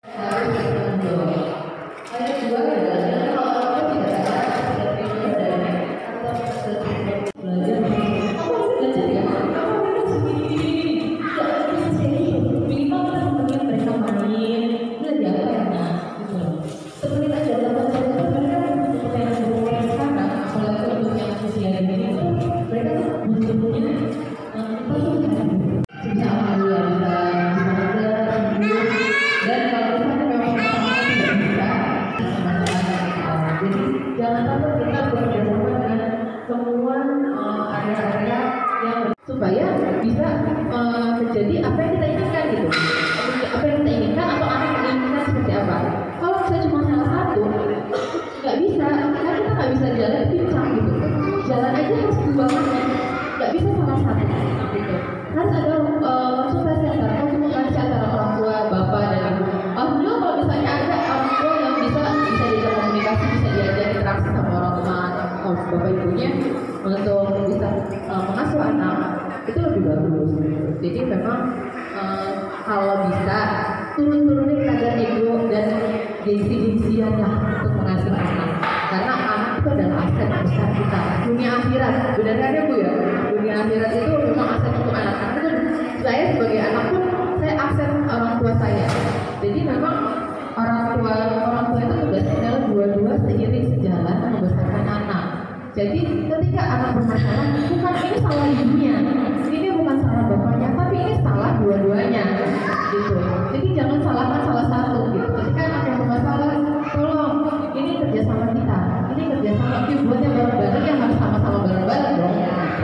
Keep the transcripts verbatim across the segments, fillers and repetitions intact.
supaya bisa uh, terjadi apa yang kita inginkan gitu, apa yang kita inginkan atau anak yang inginkan seperti apa. Kalau saya cuma salah satu, nggak bisa, kan kita nggak bisa jalan pincang gitu. Jalan aja harus dua mana, nggak bisa salah satu gitu. Harus ada uh, konsultasi antara komunikasi antara orang tua, bapak dan ibu. Alhamdulillah kalau misalnya ada orang tua yang bisa bisa diajak komunikasi, bisa diajak interaksi sama orang tua, oh, bapak ibunya untuk bisa uh, mengasuh anak, itu lebih bagus. Jadi memang uh, kalau bisa turun-turunin kadar ego dan gengsi-gengsiannya untuk mengasuh anak, karena anak itu adalah aset besar kita dunia akhirat. Benar kan ya Bu ya? Dunia akhirat itu memang aset untuk anak. Karena itu saya sebagai anak pun saya aset orang tua saya. Jadi memang orang tua orang tua itu tugasnya adalah dua-dua seiring sejalan membesarkan anak. Jadi ketika anak bermasalah, bukan ini salah ibunya, ini bukan salah bapaknya, tapi ini salah dua-duanya, gitu. Jadi jangan salahkan salah satu, gitu. Ketika anak yang bermasalah, tolong ini kerjasama kita, ini kerjasama kita buatnya bareng-bareng, yang harus sama-sama bareng-bareng dong.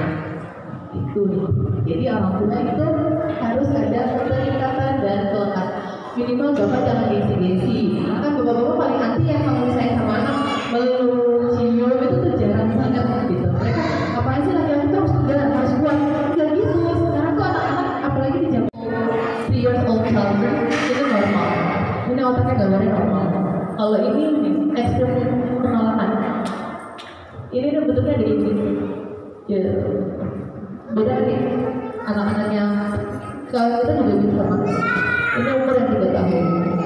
Gitu. Itu. Jadi orang tua itu harus ada keterikatan dan kelekatan. Minimal bapak jangan gengsi-gengsi. Kan bapak-bapak paling anti ya kalau saya sama anak melulu cium itu tuh jarang banget gitu. Mereka apaan sih laki-laki tuh harus tegar, harus kuat. Ya gitu. Sekarang tuh anak-anak apalagi di zaman three years old children itu normal. Ini otaknya gambarnya normal. Kalau ini ekstrem penolakan. Ini tuh bentuknya di ini. Ya. Beda nih anak-anak yang kalau kita juga bisa sama. Ini umur yang tiga tahun.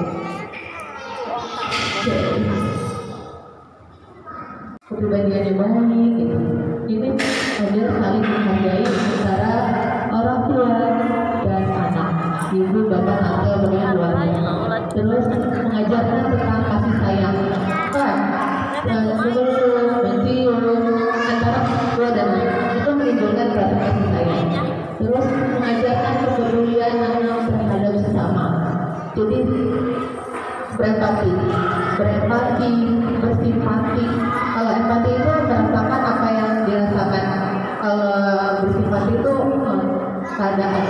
Kepribadiannya baik gitu. Ini ada saling menghargai antara orang tua dan anak, ibu, bapak, tante, bagaimana keluarga. Terus mengajarkan tentang kasih sayang, kan? Seluruh mencium antara tua dan anak itu menimbulkan rasa kasih sayang. Terus mengajarkan kepedulian terhadap sesama. Jadi berempati, berempati, bersimpati. Kalau empati itu merasakan apa yang dirasakan. Kalau bersimpati itu hmm, keadaan.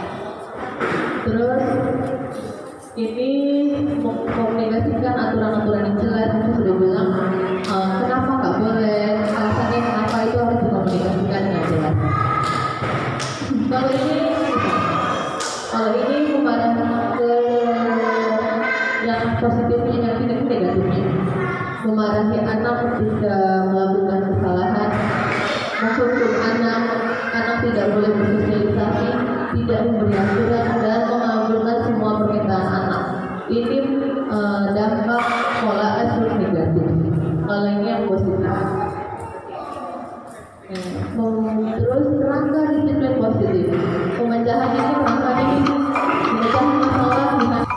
Terus ini mengkomunikasikan aturan-aturan yang jelas. Saya sudah bilang uh, kenapa nggak boleh, alasannya kenapa itu harus dikomunikasikan yang jelas. Kalau ini, kalau ini mengarah ke yang positifnya, yang tidak negatifnya. Memarahi anak jika melakukan kesalahan, menghukum anak, anak tidak boleh bersosialisasi, tidak memberi aturan dan mengabulkan semua permintaan anak. Ini uh, dampak pola asuh negatif. Kalau ini yang positif. Terus kerangka disiplin positif. Pemecahan ini kerangka ini memecah masalah dengan